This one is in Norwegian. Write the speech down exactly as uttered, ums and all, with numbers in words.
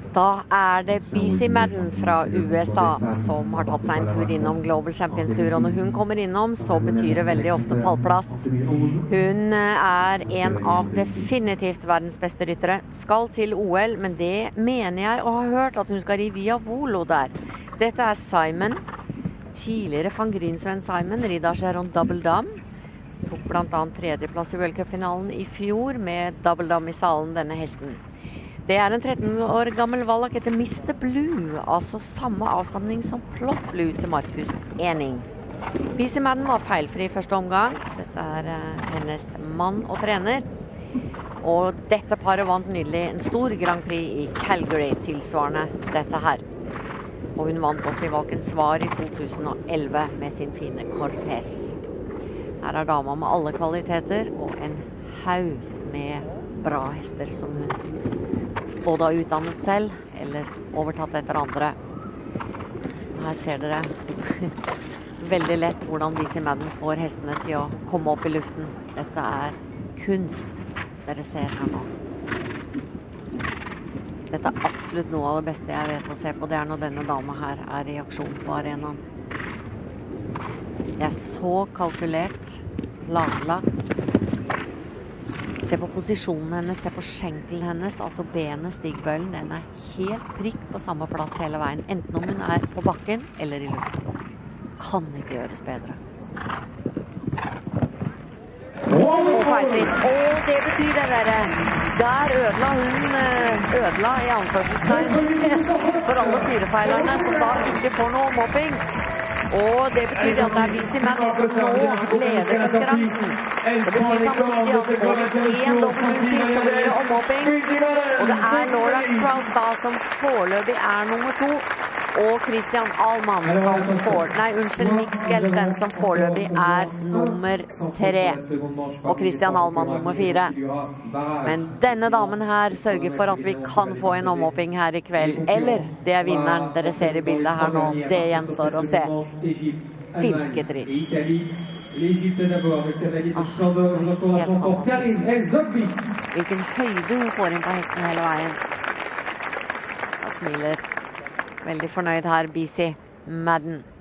Da er det B C Madden fra U S A som har tatt seg en tur innom Global Champions Tour, og når hun kommer innom så betyr det veldig ofte pallplass. Hun er en av definitivt verdens beste ryttere, skal til O L, men det mener jeg og har hørt at hun skal ri via Volo der. Dette er Simon, tidligere van Griensven Simon, ridder Geron Double Dam. Tok blant annet tredjeplass i World Cup-finalen i fjor med Double Dam i salen, denne hesten. Det er en tretten år gammel valak etter mister Blue, altså samme avstamning som Plot Blue til Markus Ening. B C Madden var feilfri i første omgang. Dette er uh, hennes mann og trener. Og dette paret vant nydelig en stor Grand Prix i Calgary tilsvarende dette her. Og hun vant også i Valkens Svar i to tusen og elleve med sin fine Cortez. Her er dama med alle kvaliteter og en haug med bra hester som hun både har utdannet selv eller overtatt etter andre. Her ser dere veldig lett hvordan B C Madden får hestene til å komme opp i luften. Dette er kunst dere ser her nå. Dette er absolutt noe av det beste jeg vet å se på. Det er når denne dama her er i aksjon på arenaen. Det er så kalkulert, laglagt. Se på posisjonen hennes, se på skjenkelen hennes, altså benet, stigbøylen, den er helt prikk på samme plass hele veien, enten om hun er på bakken eller i luften. Kan ikke gjøres bedre. Og feilfritt, og det betyr det dere. Der ødela hun, ødela i anførselstegn for alle firefeilerne som da ikke får noe mobbing. Og det betyr at det er B C Madden som nå leder konkurransen. Det betyr samtidig at får vi en dobbelt til så blir det omhopping. Og det er Laura Trout da som foreløpig er nummer to. Og Christian Ahlmann som får, nei unnskyld, Nick Skelton som foreløpig er nummer tre. Og Christian Ahlmann nummer fire. Men denne damen her sørger for at vi kan få en omhopping her i kveld. Eller det er vinneren dere ser i bildet her nå. Det gjenstår å se. Hvilket ritt. Ah, helt fantastisk. Hvilken høyde hun får inn på hesten hele veien. Da smiler veldig fornøyd her, B C Madden.